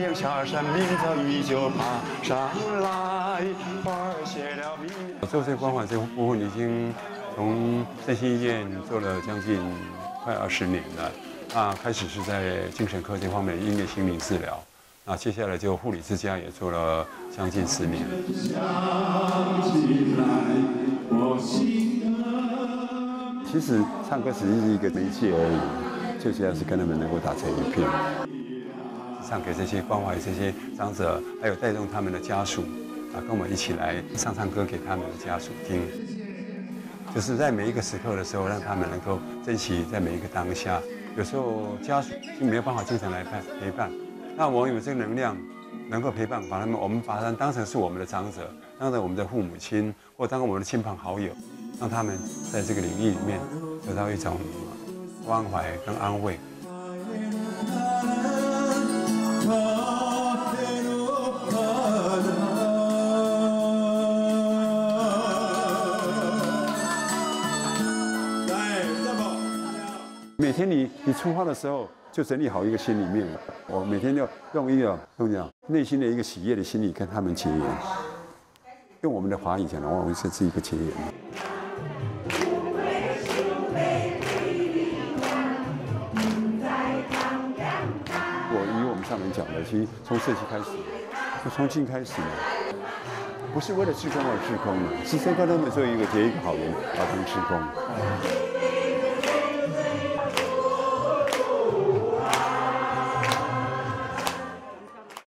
迎下山，明早依旧爬上来，花儿谢了明。做这个关怀这个部分已经从振兴医院做了将近快20年了。开始是在精神科这方面的音乐心理治疗，接下来就护理之家也做了将近10年。其实唱歌只是一个媒介而已，最主要是跟他们能够打成一片，唱给这些关怀这些长者，还有带动他们的家属，跟我们一起来唱歌给他们的家属听。就是在每一个时刻的时候，让他们能够珍惜在每一个当下。有时候家属就没有办法经常来陪伴，那我们有这个能量，能够陪伴，我们把他们当成是我们的长者，当成我们的父母亲，或当我们的亲朋好友，让他们在这个领域里面得到一种关怀跟安慰。每天你出发的时候，就整理好一个心里面，我每天要用一个内心的一个喜悦的心理跟他们结缘。用我们的华语讲的话，我们这是一个结缘。以我们上面讲的，其实从设计开始，就从今开始呢，不是为了志工而志工了，是生活中的时候结一个好人，而当志工。